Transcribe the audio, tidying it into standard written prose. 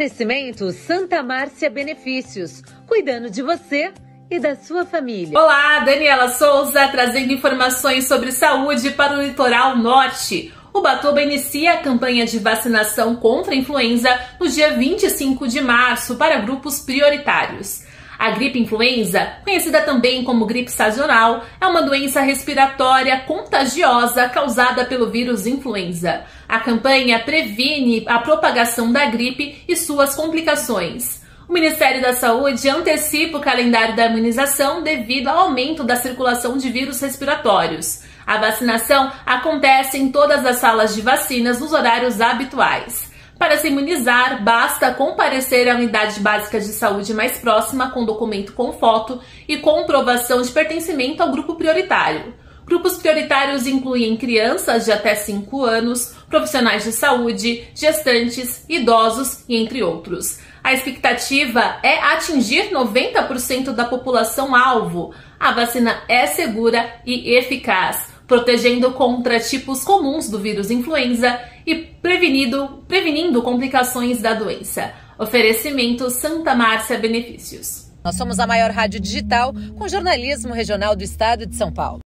Oferecimento Santa Márcia Benefícios, cuidando de você e da sua família. Olá, Daniela Souza trazendo informações sobre saúde para o litoral norte. Ubatuba inicia a campanha de vacinação contra a influenza no dia 25 de março para grupos prioritários. A gripe influenza, conhecida também como gripe sazonal, é uma doença respiratória contagiosa causada pelo vírus influenza. A campanha previne a propagação da gripe e suas complicações. O Ministério da Saúde antecipa o calendário da imunização devido ao aumento da circulação de vírus respiratórios. A vacinação acontece em todas as salas de vacinas nos horários habituais. Para se imunizar, basta comparecer à unidade básica de saúde mais próxima com documento com foto e comprovação de pertencimento ao grupo prioritário. Grupos prioritários incluem crianças de até 5 anos, profissionais de saúde, gestantes, idosos e entre outros. A expectativa é atingir 90% da população-alvo. A vacina é segura e eficaz, protegendo contra tipos comuns do vírus influenza e prevenindo complicações da doença. Oferecimento Santa Márcia Benefícios. Nós somos a maior rádio digital com jornalismo regional do estado de São Paulo.